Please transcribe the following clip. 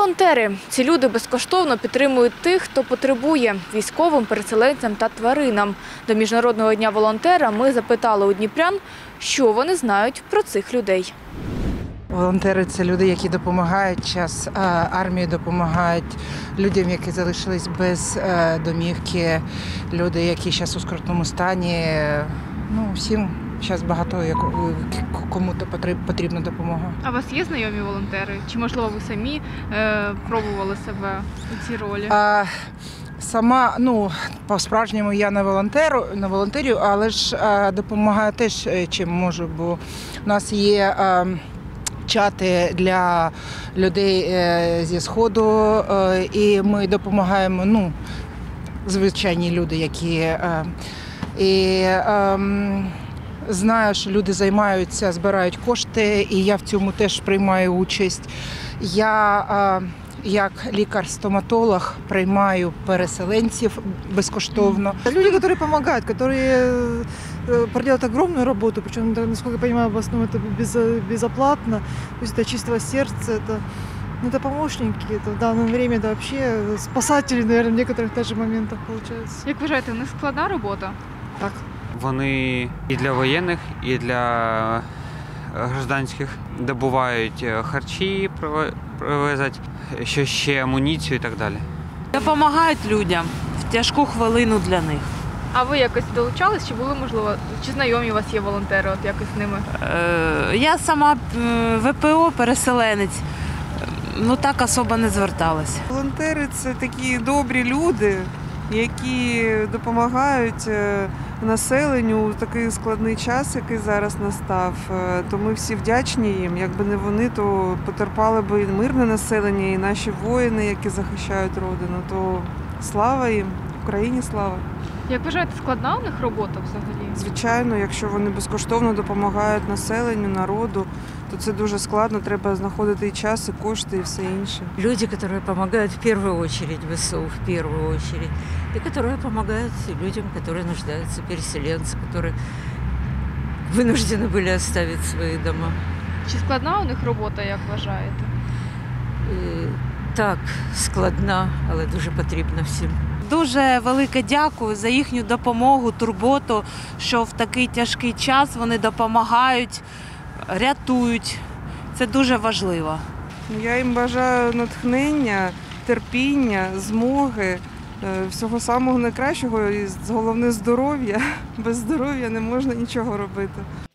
Волонтери – ці люди безкоштовно підтримують тих, хто потребує – військовим, переселенцям та тваринам. До Міжнародного дня волонтера ми запитали у дніпрян, що вони знають про цих людей. Волонтери – це люди, які допомагають час армії, допомагають людям, які залишились без домівки, люди, які зараз у скрутному стані. Всім зараз багато кому-то потрібна допомога. А у вас є знайомі волонтери? Чи, можливо, ви самі пробували себе у цій ролі? Сама, по-справжньому я не волонтерю, але ж допомагаю теж, чим можу, бо в нас є чати для людей зі Сходу, і ми допомагаємо, звичайні люди, які... Знаю, що люди займаються, збирають кошти, і я в цьому теж приймаю участь. Я, як лікар-стоматолог, приймаю переселенців безкоштовно. Люди, которые помогают, которые проделают огромную работу, причем, насколько я понимаю, в основном это безоплатно, то есть это чистого сердца, это помощники, это в данное время это вообще спасатели, наверное, в некоторых даже моментах получается. Як вважаєте, не складна робота? Так. Вони і для воєнних, і для гражданських добувають харчі, привозять, що ще амуніцію і так далі. Допомагають людям в тяжку хвилину для них. А ви якось долучались? Чи були, можливо, чи знайомі у вас є волонтери, от якось з ними? Я сама ВПО, переселенець, так особо не зверталась. Волонтери – це такі добрі люди, які допомагають населенню у такий складний час, який зараз настав. То ми всі вдячні їм. Якби не вони, то потерпали б і мирне населення, і наші воїни, які захищають родину. То слава їм, Україні слава. Як вважаєте, складна у них робота взагалі? Звичайно, якщо вони безкоштовно допомагають населенню, народу, то це дуже складно, треба знаходити і час, і кошти, і все інше. Люди, которые помогают в первую очередь ВСУ, в первую очередь, и которые помогают людям, которые нуждаются, переселенцы, которые вынуждены были оставить свои дома. Чи складна у них робота, як вважаєте? Так, складна, але дуже потрібна всім. Дуже велике дякую за їхню допомогу, турботу, що в такий тяжкий час вони допомагають, рятують. Це дуже важливо. Я їм бажаю натхнення, терпіння, змоги, всього самого найкращого і головне здоров'я. Без здоров'я не можна нічого робити.